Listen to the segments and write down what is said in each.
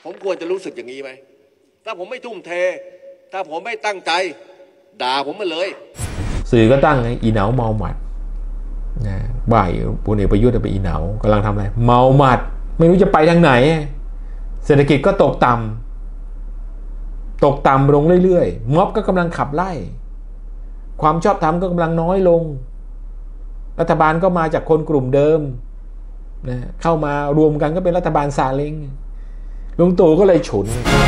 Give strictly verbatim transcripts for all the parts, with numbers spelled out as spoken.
ผมควรจะรู้สึกอย่างนี้ไหมถ้าผมไม่ทุ่มเทถ้าผมไม่ตั้งใจด่าผมมาเลยสื่อก็ตั้งอีเหนาเมาหมัดนะบ่ายพลเอกประยุทธ์ไปอีเหนากำลังทำอะไรเมาหมัดไม่รู้จะไปทางไหนเศรษฐกิจก็ตกต่ำตกต่ำลงเรื่อยๆม็อบก็กำลังขับไล่ความชอบธรรมก็กำลังน้อยลงรัฐบาลก็มาจากคนกลุ่มเดิมนะเข้ามารวมกันก็เป็นรัฐบาลซาเล้งลุงตู่ก็เลยฉุน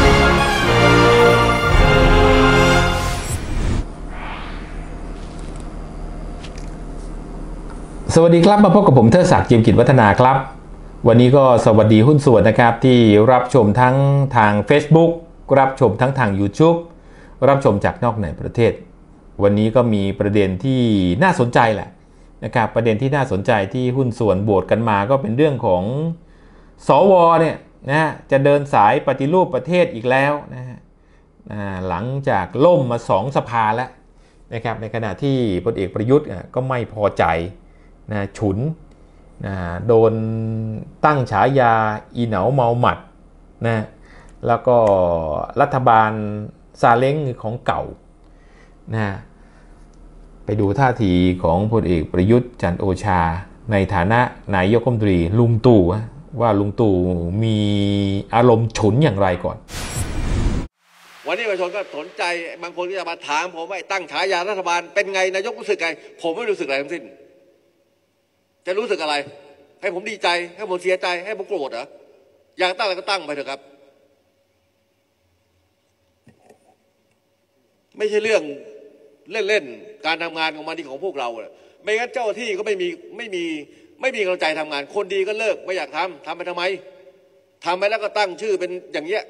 สวัสดีครับมาพบกับผมเทิดศักดิ์ เจียมกิจวัฒนาครับวันนี้ก็สวัสดีหุ้นส่วนนะครับที่รับชมทั้งทาง Facebook รับชมทั้งทาง YouTube รับชมจากนอกในประเทศวันนี้ก็มีประเด็นที่น่าสนใจแหละนะครับประเด็นที่น่าสนใจที่หุ้นส่วนโหวตกันมาก็เป็นเรื่องของสวเนี่ยนะจะเดินสายปฏิรูปประเทศอีกแล้วนะฮะหลังจากล่มมาสองสภาแล้วนะครับในขณะที่พลเอกประยุทธ์ก็ไม่พอใจนะฉุนนะโดนตั้งฉายาอีเหนาเมาหมัดนะแล้วก็รัฐบาลซาเล้งของเก่านะไปดูท่าทีของพลเอกประยุทธ์จันทร์โอชาในฐานะนายกรัฐมนตรีลุงตู่ว่าลุงตู่มีอารมณ์ฉุนอย่างไรก่อนวันนี้ประชาชนก็สนใจบางคนก็จะมาถามผมว่าตั้งฉายารัฐบาลเป็นไงนายกรู้สึกไงผมไม่รู้สึกอะไรทั้งสิ้นจะรู้สึกอะไรให้ผมดีใจให้ผมเสียใจให้ผมโกรธเหรออยากตั้งอะไรก็ตั้งไปเถอะครับไม่ใช่เรื่องเล่นๆการทำงานของมันที่ของพวกเราไม่งั้นเจ้าหน้าที่ก็ไม่มีไม่มีไม่มีกำลังใจทำงานคนดีก็เลิกไม่อยากทำทำไปทำไมทำไปแล้วก็ตั้งชื่อเป็นอย่างเงี้ย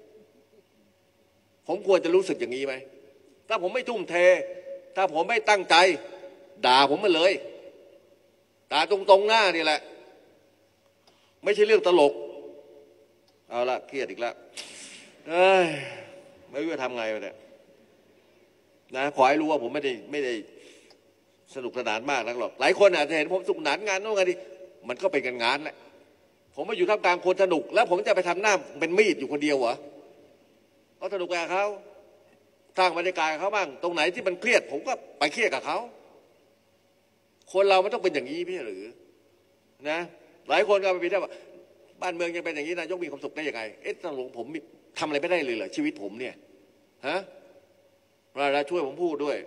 ผมควรจะรู้สึกอย่างนี้ไหมถ้าผมไม่ทุ่มเทถ้าผมไม่ตั้งใจด่าผมมาเลยด่าตรงๆหน้านี่แหละไม่ใช่เรื่องตลกเอาละเครียดอีกแล้วเอ้ยไม่รู้จะทำไงวะเนี่ยนะขอให้รู้ว่าผมไม่ได้ไม่ได้สนุกสนานมากนักหรอกหลายคนอาจจะเห็นผมสนุกสนานงานโน่นงานนี้มันก็เป็นกันงานแหละผมมาอยู่ท่ามกลางคนสนุกแล้วผมจะไปทำหน้าเป็นมีดอยู่คนเดียวเหรอก็สนุกกับเขาสร้างบรรยากาศกับเขาบ้างตรงไหนที่มันเครียดผมก็ไปเครียดกับเขาคนเรามันต้องเป็นอย่างนี้พี่หรือนะหลายคนก็ไปพิจารณาว่าบ้านเมืองยังเป็นอย่างนี้นายกมีความสุขได้ยังไงเอ๊ะตกลงผมทำอะไรไม่ได้เลยเหรอชีวิตผมเนี่ยฮะเราช่วยผมพูดด้วย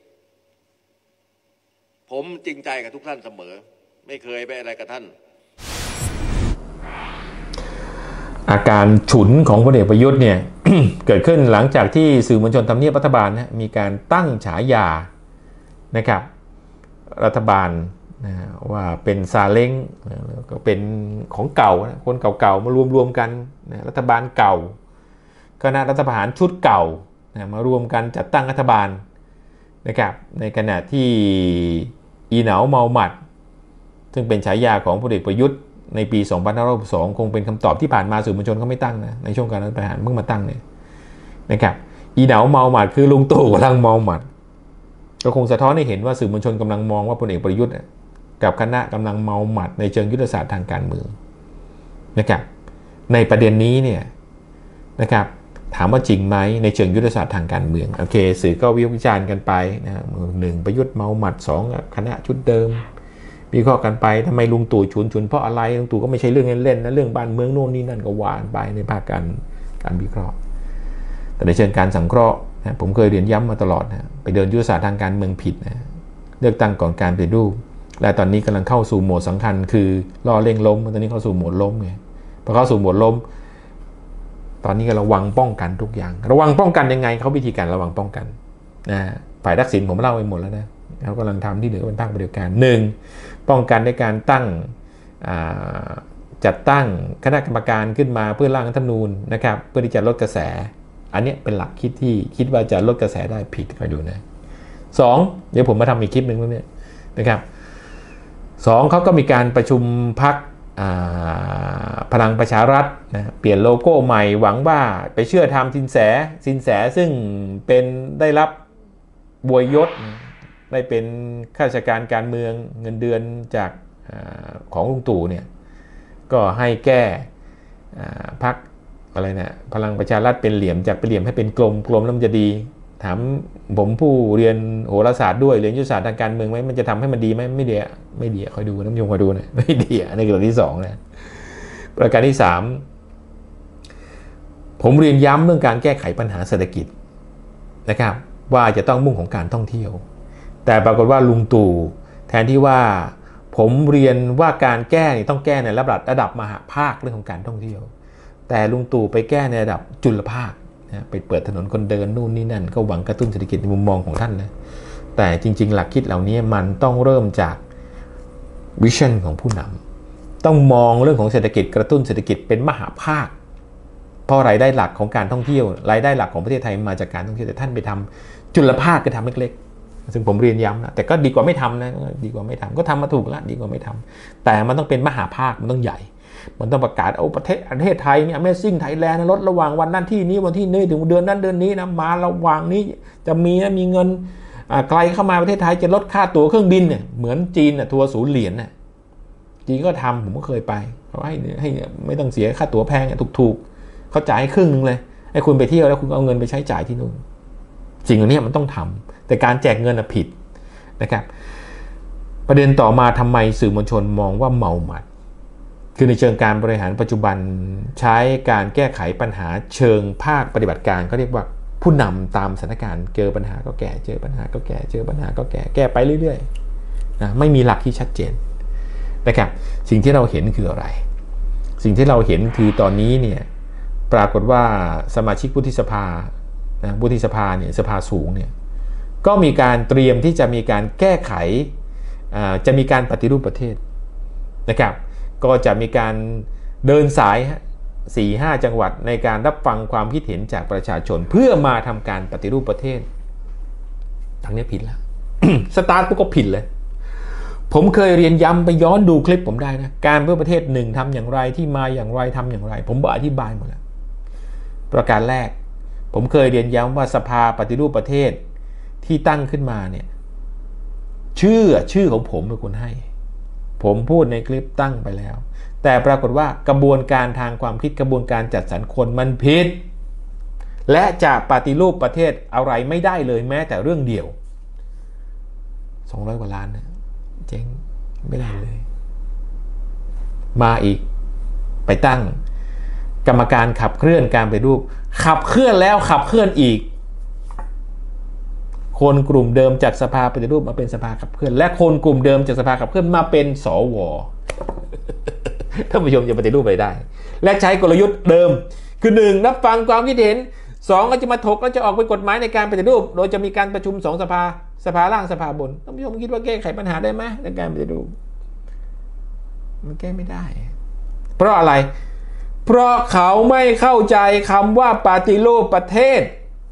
ผมจริงใจกับทุกท่านเสมอไม่เคยไปอะไรกับท่านอาการฉุนของพลเอกประยุทธ์เนี่ย เกิดขึ้นหลังจากที่สื่อมวลชนทำเนียบรัฐบาลนะมีการตั้งฉายานะครับรัฐบาลนะว่าเป็นซาเล้งก็เป็นของเก่านะคนเก่าๆมารวมๆกันนะรัฐบาลเก่าคณะรัฐประหารชุดเก่านะมารวมกันจัดตั้งรัฐบาลนะครับในขณะที่อีเหนาเมาหมัดซึ่งเป็นฉายาของพลเอกประยุทธ์ในปีสองพันห้าร้อยหกสิบสองคงเป็นคำตอบที่ผ่านมาสื่อมวลชนเขาไม่ตั้งนะในช่วงการรัฐประหารเพิ่งมาตั้งเนี่ยนะครับอีเหนาเมาหมัดคือลุงตู่กำลังเมาหมัดก็คงสะท้อนให้เห็นว่าสื่อมวลชนกำลังมองว่าพลเอกประยุทธ์กับคณะกำลังเมาหมัดในเชิงยุทธศาสตร์ทางการเมืองนะครับในประเด็นนี้เนี่ยนะครับถามว่าจริงไหมในเชิงยุทธศาสตร์ทางการเมืองโอเคสื่อก็วิพากษ์วิจารณ์กันไปนะหนึ่งประยุทธ์เมาหมัดสองคณะชุดเดิมมีข้อกันไปทำไมลุงตู่ฉุนฉุนเพราะอะไรลุงตู่ก็ไม่ใช่เรื่องเล่นๆนะเรื่องบ้านเมืองโน่นนี่นั่นก็หวานไปในภาคการการวิเคราะห์แต่ในเชิงการสังเคราะห์นะผมเคยเรียนย้ำมาตลอดนะไปเดินยุทธศาสตร์ทางการเมืองผิดนะเลือกตั้งก่อนการปฏิรูปและตอนนี้กำลังเข้าสู่โหมดสำคัญคือล่อเร่งล้มตอนนี้เข้าสู่โหมดล้มไงพอเข้าสู่โหมดล้มตอนนี้ก็ระวังป้องกันทุกอย่างระวังป้องกันยังไงเขาวิธีการระวังป้องกันนะฝ่ายทักษิณผมเล่าไปหมดแล้วนะเขากำลังทำที่เหลือเป็นภาคปฏิบัติการหนึ่งป้องกันในการตั้งจัดตั้งคณะกรรมการขึ้นมาเพื่อร่างรัฐธรรมนูญนะครับเพื่อที่จะลดกระแสอันนี้เป็นหลักคิดที่คิดว่าจะลดกระแสได้ผิดคอยดูนะสองเดี๋ยวผมมาทำอีกคลิปหนึ่งตรงนี้นะครับสองเขาก็มีการประชุมพรรคพลังประชารัฐนะเปลี่ยนโลโก้ใหม่หวังว่าไปเชื่อทำสินแสสินแสซึ่งเป็นได้รับบวยยศได้เป็นข้าราชการการเมืองเงินเดือนจากของลุงตู่เนี่ยก็ให้แก้พรรคอะไรนะพลังประชารัฐเป็นเหลี่ยมจากเป็นเหลี่ยมให้เป็นกลมกลมแล้วมันจะดีถามผมผู้เรียนโหราศาสตร์ด้วยเรียนยุทธศาสตร์ทางการเมืองไหมมันจะทำให้มันดีไหมไม่ดีไม่ดีคอยดูน้ำยงคอยดูนะไม่ดีอันนี้คือตัวที่สองนะประการที่สามผมเรียนย้ำเรื่องการแก้ไขปัญหาเศรษฐกิจนะครับว่าจะต้องมุ่งของการท่องเที่ยวแต่ปรากฏว่าลุงตู่แทนที่ว่าผมเรียนว่าการแก้ต้องแก้ในระดับระดับมหาภาคเรื่องของการท่องเที่ยวแต่ลุงตู่ไปแก้ในระดับจุลภาคนะไปเปิดถนนคนเดินนู่นนี่นั่นก็หวังกระตุ้นเศรษฐกิจในมุมมองของท่านนะแต่จริงๆหลักคิดเหล่านี้มันต้องเริ่มจากวิชั่นของผู้นำต้องมองเรื่องของเศรษฐกิจกระตุ้นเศรษฐกิจเป็นมหาภาคเพราะรายได้หลักของการท่องเที่ยวรายได้หลักของประเทศไทยมาจากการท่องเที่ยวแต่ท่านไปทำจุลภาคก็ทำเล็กๆซึ่งผมเรียนย้ำนะแต่ก็ดีกว่าไม่ทำนะดีกว่าไม่ทำก็ทำมาถูกแล้วดีกว่าไม่ทำแต่มันต้องเป็นมหาภาคมันต้องใหญ่มันต้องประกาศเอาประเทศประเทศไทยเนี่ย Amazing Thailand ลดระหว่างวันนั้นที่นี้วันที่นี้ถึงเดือนนั้นเดือนนี้นะมาระหว่างนี้จะมีนะมีเงินใครเข้ามาประเทศไทยจะลดค่าตั๋วเครื่องบินเนี่ยเหมือนจีนน่ะทัวร์ศูนย์เหรียญน่ะจีนก็ทำผมก็เคยไปเขาให้ให้ไม่ต้องเสียค่าตั๋วแพงถูกๆเขาจ่ายให้ครึ่งนึงเลยให้คุณไปเที่ยวแล้วคุณเอาเงินไปใช้จ่ายที่นู่นสิ่งเหล่านี้มันต้องทำแต่การแจกเงินผิดนะครับประเด็นต่อมาทำไมสื่อมวลชนมองว่าเมาหมัดคือในเชิงการบริหารปัจจุบันใช้การแก้ไขปัญหาเชิงภาคปฏิบัติการเขาเรียกว่าผู้นำตามสถานการณ์เจอปัญหาก็แก้เจอปัญหาก็แก้เจอปัญหาก็แก้แก้ไปเรื่อยๆนะไม่มีหลักที่ชัดเจนนะครับสิ่งที่เราเห็นคืออะไรสิ่งที่เราเห็นคือตอนนี้เนี่ยปรากฏว่าสมาชิกวุฒิสภานะวุฒิสภาเนี่ยสภาสูงเนี่ยก็มีการเตรียมที่จะมีการแก้ไขจะมีการปฏิรูปประเทศนะครับก็จะมีการเดินสาย สี่ห้า จังหวัดในการรับฟังความคิดเห็นจากประชาชนเพื่อมาทำการปฏิรูปประเทศทางนี้ผิดแล้ว สตาร์ทปุ๊บก็ผิดเลยผมเคยเรียนย้ำไปย้อนดูคลิปผมได้นะการเพื่อประเทศหนึ่งทำอย่างไรที่มาอย่างไรทำอย่างไรผมบอกอธิบายหมดแล้วประการแรกผมเคยเรียนย้ำว่าสภาปฏิรูปประเทศที่ตั้งขึ้นมาเนี่ยชื่อชื่อของผมเป็นคนให้ผมพูดในคลิปตั้งไปแล้วแต่ปรากฏว่ากระบวนการทางความคิดกระบวนการจัดสรรคนมันผิดและจะปฏิรูปประเทศอะไรไม่ได้เลยแม้แต่เรื่องเดียวสองร้อยกว่าล้านนะเจ๊งไม่ได้เลยมาอีกไปตั้งกรรมการขับเคลื่อนการปฏิรูปขับเคลื่อนแล้วขับเคลื่อนอีกคนกลุ่มเดิมจากสภาปฏิรูปมาเป็นสภาขับเคลื่อนและคนกลุ่มเดิมจากสภาขับเคลื่อนมาเป็นสวท่านผู้ชมจะปฏิรูปไปได้และใช้กลยุทธ์เดิมคือหนึ่งรับฟังความคิดเห็นสองก็จะมาถกแล้วจะออกเป็นกฎหมายในการปฏิรูปโดยจะมีการประชุมสองสภาสภาล่างสภาบนท่านผู้ชมคิดว่าแก้ไขปัญหาได้ไหมในการปฏิรูปมันแก้ไม่ได้เพราะอะไรเพราะเขาไม่เข้าใจคำว่าปฏิรูปประเทศ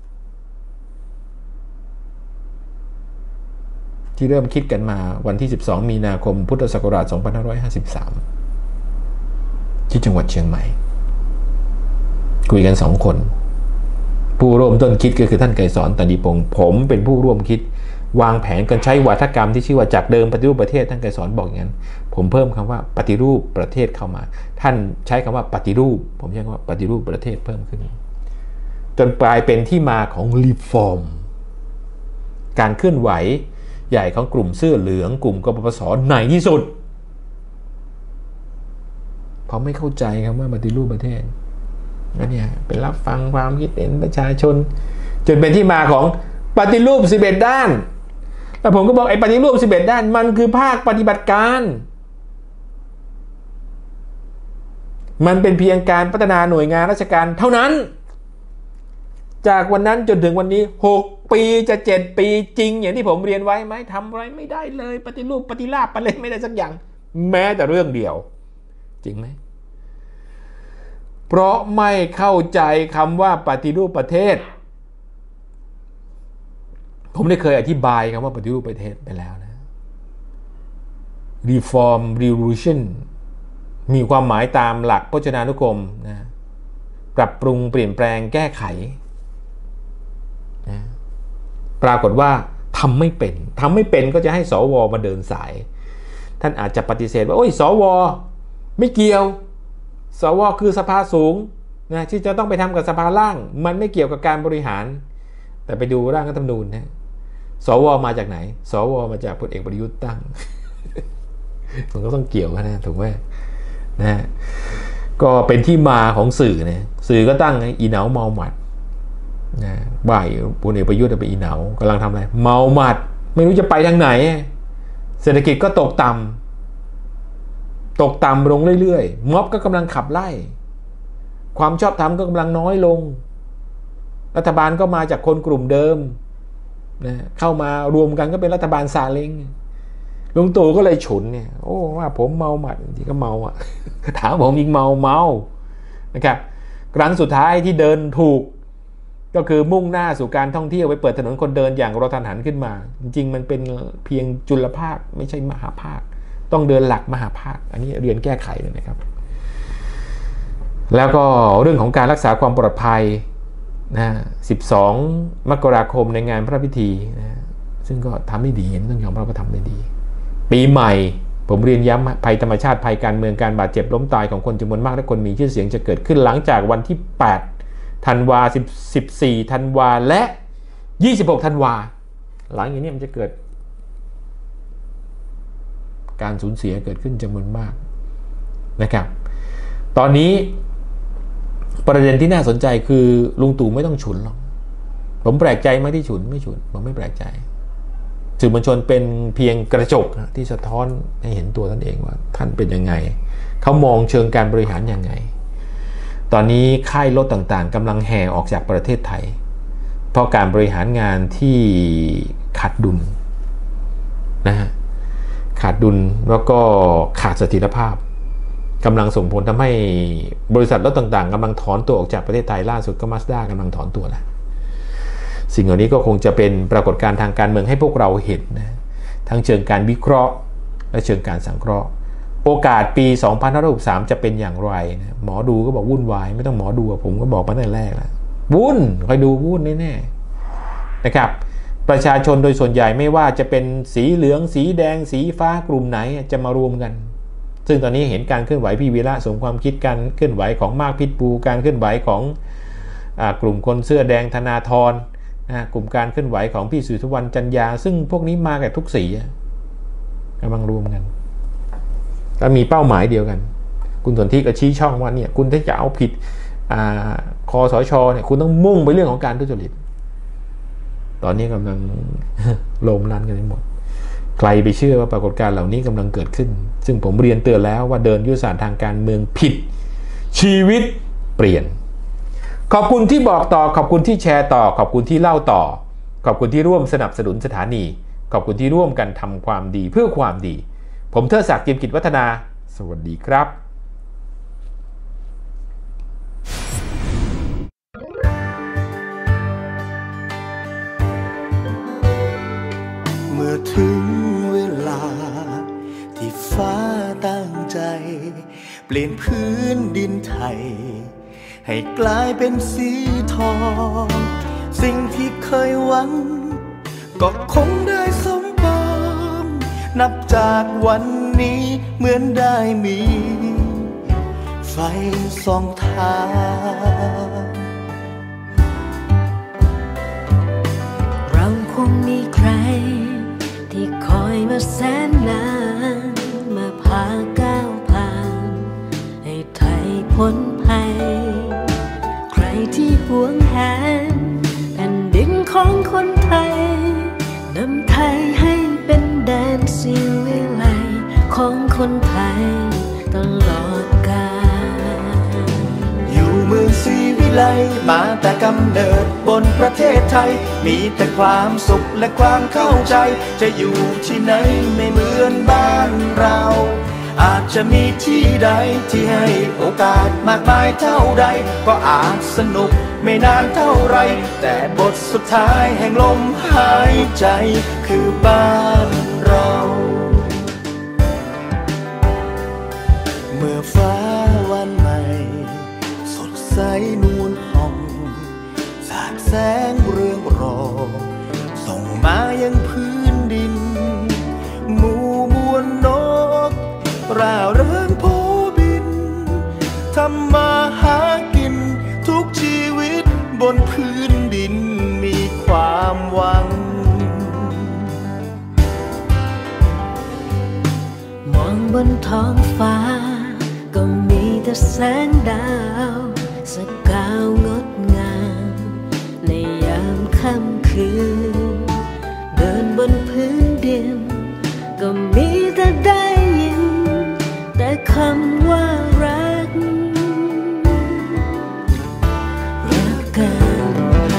ที่เริ่มคิดกันมาวันที่สิบสองมีนาคมพุทธศักราชสองพันห้าร้อยห้าสิบสามที่จังหวัดเชียงใหม่คุยกันสองคนผู้ร่วมต้นคิดก็คือท่านไกรสอนตันติพงศ์ผมเป็นผู้ร่วมคิดวางแผนกันใช้วาทกรรมที่ชื่อว่าจากเดิมปฏิรูปประเทศท่านไกรสอนบอกอย่างนั้นผมเพิ่มคำว่าปฏิรูปประเทศเข้ามาท่านใช้คำว่าปฏิรูปผมใช้คำว่าปฏิรูปประเทศเพิ่มขึ้นจนกลายเป็นที่มาของรีฟอร์มการเคลื่อนไหวใหญ่ของกลุ่มเสื้อเหลืองกลุ่มกปปสในที่สุดเพราะไม่เข้าใจคำว่าปฏิรูปประเทศนั่นเนี่ยเป็นรับฟังความคิดเห็นประชาชนจนเป็นที่มาของปฏิรูปสิบเอ็ดด้านแล้วผมก็บอกไอ้ปฏิรูปสิบเอ็ดด้านมันคือภาคปฏิบัติการมันเป็นเพียงการพัฒนาหน่วยงานราชการเท่านั้นจากวันนั้นจนถึงวันนี้หกปีจะเจ็ดปีจริงอย่างที่ผมเรียนไว้ไหมทำอะไรไม่ได้เลยปฏิรูปปฏิราบอะไรไม่ได้สักอย่างแม้แต่เรื่องเดียวจริงไหมเพราะไม่เข้าใจคำว่าปฏิรูปประเทศผมได้เคยอธิบายคำว่าปฏิรูปประเทศไปแล้วนะ Reform Revolution มีความหมายตามหลักพจนานุกรมนะปรับปรุงเปลี่ยนแปลงแก้ไขนะปรากฏว่าทำไม่เป็นทำไม่เป็นก็จะให้สวมาเดินสายท่านอาจจะปฏิเสธว่าโอ้ยสวไม่เกี่ยวสวคือสภาสูงนะที่จะต้องไปทำกับสภาล่างมันไม่เกี่ยวกับการบริหารแต่ไปดูร่างรัฐธรรมนูญนะสวมาจากไหนสวมาจากพลเอกประยุทธ์ตั้ง มันก็ต้องเกี่ยวกันนะถูกไหมนะก็เป็นที่มาของสื่อนะสื่อก็ตั้งอีเหนาเมาหมัดนะบ่ายพลเอกประยุทธ์เป็นอีเหนากำลังทำอะไรเมาหมัดไม่รู้จะไปทางไหนเศรษฐกิจก็ตกต่ำตกต่ำลงเรื่อยๆม็อบก็กำลังขับไล่ความชอบธรรมก็กำลังน้อยลงรัฐบาลก็มาจากคนกลุ่มเดิมนะเข้ามารวมกันก็เป็นรัฐบาลซาเล้งลุงตู่ก็เลยฉุนเนี่ยโอ้ว่าผมเมาหมัดจริงก็เมาอ่ะถามผมอีกเมาเมานะครับครั้งสุดท้ายที่เดินถูกก็คือมุ่งหน้าสู่การท่องเที่ยวไปเปิดถนนคนเดินอย่างกระทันหันขึ้นมาจริงๆมันเป็นเพียงจุลภาคไม่ใช่มหาภาคต้องเดินหลักมหาภาคอันนี้เรียนแก้ไขเลยนะครับแล้วก็เรื่องของการรักษาความปลอดภัยนะสิบสองมกราคมในงานพระพิธีนะซึ่งก็ทำได้ดีต้องยอมรับว่าทำได้ดีปีใหม่ผมเรียนย้ำภัยธรรมชาติภัยการเมืองการบาดเจ็บล้มตายของคนจำนวนมากและคนมีชื่อเสียงจะเกิดขึ้นหลังจากวันที่แปดธันวาสิบสี่ธันวาและยี่สิบหกธันวาหลังอย่างนี้มันจะเกิดการสูญเสียเกิดขึ้นจำนวนมากนะครับตอนนี้ประเด็นที่น่าสนใจคือลุงตู่ไม่ต้องฉุนหรอกผมแปลกใจไหมที่ฉุนไม่ฉุนผมไม่แปลกใจสื่อมวลชนเป็นเพียงกระจกที่สะท้อนให้เห็นตัวท่านเองว่าท่านเป็นยังไงเขามองเชิงการบริหารยังไงตอนนี้ค่ายรถต่างๆกำลังแห่ออกจากประเทศไทยเพราะการบริหารงานที่ขาดดุลนะฮะขาดดุลแล้วก็ขาดเสถียรภาพกำลังส่งผลทำให้บริษัทรถต่างๆกำลังถอนตัวออกจากประเทศไทยล่าสุดก็มาสด้ากำลังถอนตัวแล้วสิ่งเหล่านี้ก็คงจะเป็นปรากฏการณ์ทางการเมืองให้พวกเราเห็นนะทั้งเชิงการวิเคราะห์และเชิงการสังเคราะห์โอกาสปีสองพันห้าร้อยหกสิบสามจะเป็นอย่างไรนะหมอดูก็บอกวุ่นวายไม่ต้องหมอดูผมก็บอกมาตั้งแต่แรกแล้ววุ่นคอยดูวุ่นแน่ๆนะครับประชาชนโดยส่วนใหญ่ไม่ว่าจะเป็นสีเหลืองสีแดงสีฟ้ากลุ่มไหนจะมารวมกันซึ่งตอนนี้เห็นการเคลื่อนไหวพี่วีระสมความคิดการเคลื่อนไหวของมากพิษบูการเคลื่อนไหวของอ่ากลุ่มคนเสื้อแดงธนาธรนะกลุ่มการเคลื่อนไหวของพี่สุทธิวัฒน์จันยาซึ่งพวกนี้มากับทุกสีกำลังรวมกันแล้วมีเป้าหมายเดียวกันคุณสนธิก็ชี้ช่องว่าเนี่ยคุณถ้าจะเอาผิดคสชเนี่ยคุณต้องมุ่งไปเรื่องของการทุจริตตอนนี้กำลังโลมลั่นกันไปหมดใครไปเชื่อว่าปรากฏการณ์เหล่านี้กำลังเกิดขึ้นซึ่งผมเรียนเตือนแล้วว่าเดินยุทธศาสตร์ทางการเมืองผิดชีวิตเปลี่ยนขอบคุณที่บอกต่อขอบคุณที่แชร์ต่อขอบคุณที่เล่าต่อขอบคุณที่ร่วมสนับสนุนสถานีขอบคุณที่ร่วมกันทำความดีเพื่อความดีผมเทิดศักดิ์ เจียมกิจวัฒนาสวัสดีครับเมื่อถึงเวลาที่ฟ้าตั้งใจเปลี่ยนพื้นดินไทยให้กลายเป็นสีทองสิ่งที่เคยหวังก็คงได้สมปองนับจากวันนี้เหมือนได้มีไฟส่องทางเราคงมีใครที่คอยมาแสนนานมาพาก้าวผ่านให้ไทยพ้นภัยใครที่หวงแหนแผ่นดินของคนไทยนำไทยให้เป็นแดนสิวิไลของคนไทยตลอดกาลอยู่เมืองศรีวิไลมาแต่กำเนิดบนประเทศไทยมีแต่ความสุขและความเข้าใจจะอยู่ที่ไหนไม่เหมือนบ้านเราอาจจะมีที่ใดที่ให้โอกาสมากมายเท่าใดก็อาจสนุกไม่นานเท่าไรแต่บทสุดท้ายแห่งลมหายใจคือบ้านเราเมื่อฟ้าวันใหม่สดใสนูนห่องสาดแสงเรืองรองส่งมายังพื้นดินหมู่มวลนกร่าเริงโผบินทำมาหากินนพื้นดินมีความหวังมองบนท้องฟ้าก็มีแต่แสงดาวสกาวงดงามในยามค่ำคืนเดินบนพื้นดินก็มีแต่ได้ยินแต่คำว่ารักรักกัน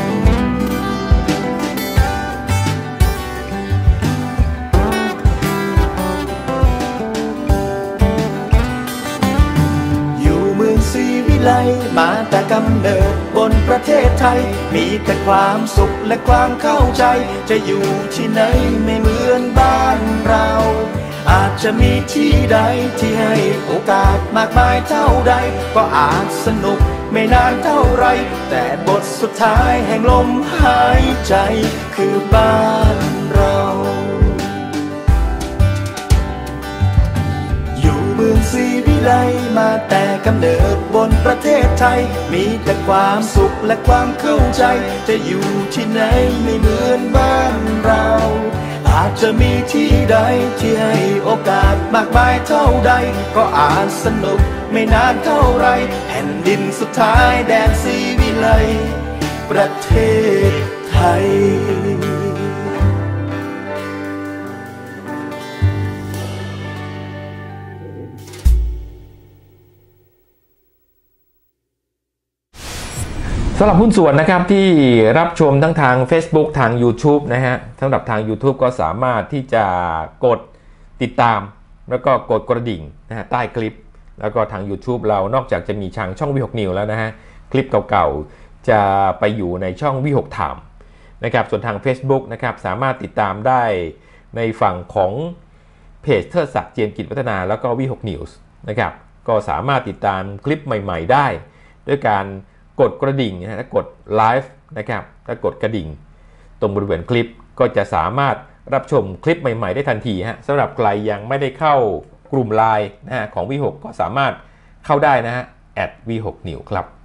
อยู่เมืองศรีวิไลมาแต่กำเนิดบนประเทศไทยมีแต่ความสุขและความเข้าใจจะอยู่ที่ไหนไม่เหมือนบ้านเราอาจจะมีที่ใดที่ให้โอกาสมากมายเท่าใดก็อาจสนุกไม่นานเท่าไรแต่บทสุดท้ายแห่งลมหายใจคือบ้านเราอยู่เมืองศรีวิไลมาแต่กำเนิดบนประเทศไทยมีแต่ความสุขและความเข้าใจจะอยู่ที่ไหนไม่เหมือนบ้านเราอาจจะมีที่ใดที่ให้โอกาสมากมายเท่าใดก็อาจสนุกไม่นานเท่าไรแผ่นดินสุดท้ายแดนศรีวิไลประเทศไทยสำหรับหุ้นส่วนนะครับที่รับชมทั้งทาง Facebook ทาง YouTube นะฮะสำหรับทาง YouTube ก็สามารถที่จะกดติดตามแล้วก็กดกระดิ่งนะฮะใต้คลิปแล้วก็ทาง YouTube เรานอกจากจะมีทางช่องวิหกนิวแล้วนะฮะคลิปเก่าๆจะไปอยู่ในช่องวิหกไทม์นะครับส่วนทาง Facebook นะครับสามารถติดตามได้ในฝั่งของเพจเทิดศักดิ์เจียมกิจวัฒนาแล้วก็วิหกนิวส์นะครับก็สามารถติดตามคลิปใหม่ๆได้ด้วยการกดกระดิ่งนะฮะกดไลฟ์นะครับถ้ากดกระดิ่งตรงบริเวณคลิปก็จะสามารถรับชมคลิปใหม่ๆได้ทันทีฮะสำหรับใครยังไม่ได้เข้ากลุ่มไลน์นะฮะของ วี หก ก็สามารถเข้าได้นะฮะ แอท วี หก นิวส์ ครับ